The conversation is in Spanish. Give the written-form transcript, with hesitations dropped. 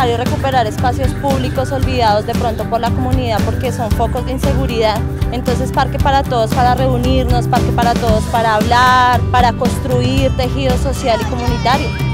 necesario recuperar espacios públicos olvidados de pronto por la comunidad porque son focos de inseguridad. Entonces Parque para Todos para reunirnos, Parque para Todos para hablar, para construir tejido social y comunitario.